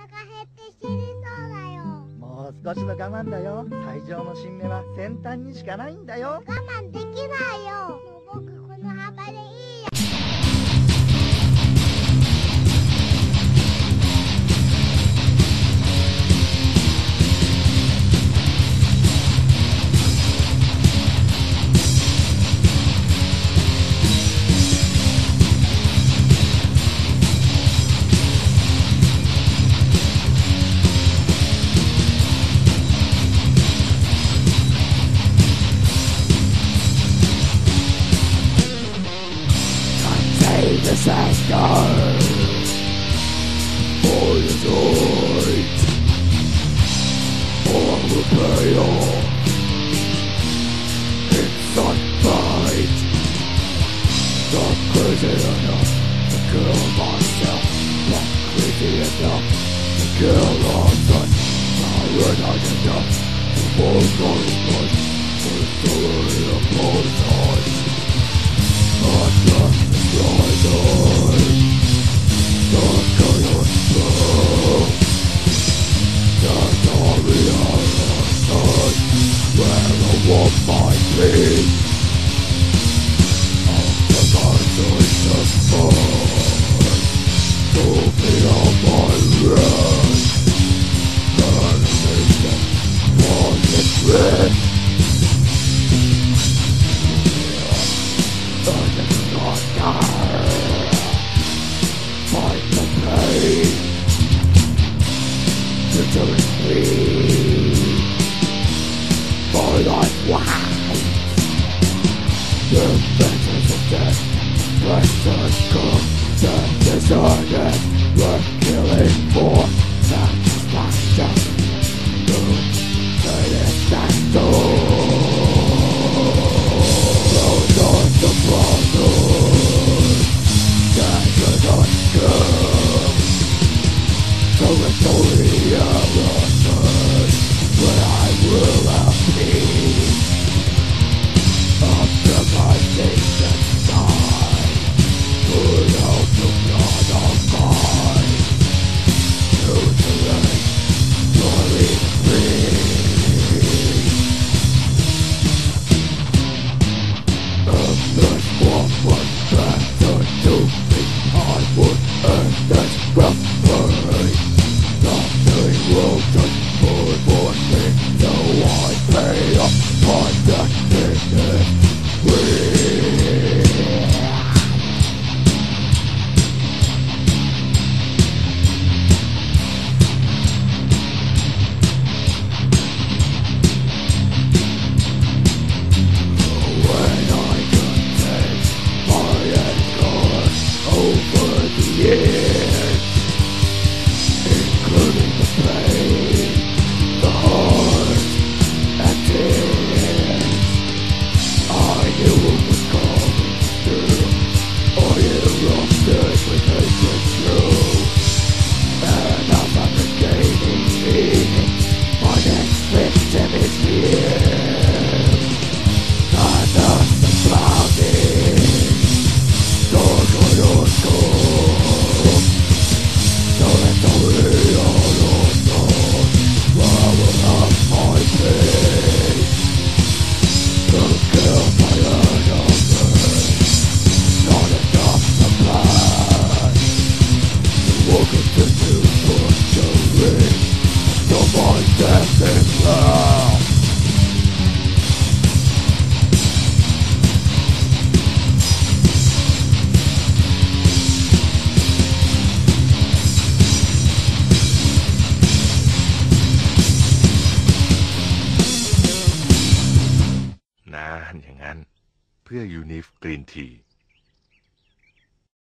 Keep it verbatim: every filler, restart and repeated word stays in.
腹減って死にそうだよ。 もう少しの我慢だよ。最上の新芽は先端にしかないんだよ。 我慢できないよ。もう僕この幅でいいよ。 Disaster for the night, for the payoff. It's not right. Not crazy enough to kill myself. Not crazy enough to kill others. Not not enough to hold on to the story of both sides. Not just destroy them. Not gonna stop. That's all the other side where the war might be. After my choice of fun to be on my rest. Burning them on the grid. I am not die. Fight the pain. Return me. For life wide. The vengeance of death. Precious come. The deserted. We're killing for satisfaction. The satisfaction. The brothers that do not come. Territory of the sun, where I will have peace. After my nation die, put out the blood of mine. To the land, glory free. This war was better to me. I would end this robbery. Nothing will just move for me. So I pay up my destiny. Years, including the pain, the heart, and tears. I knew it was coming through. I erupted with hatred true. And I'm after gaining meaning. My next victim is here. And that's the clouding. Gorgonosko. อย่างนั้นเพื่อยูนิฟกรีนที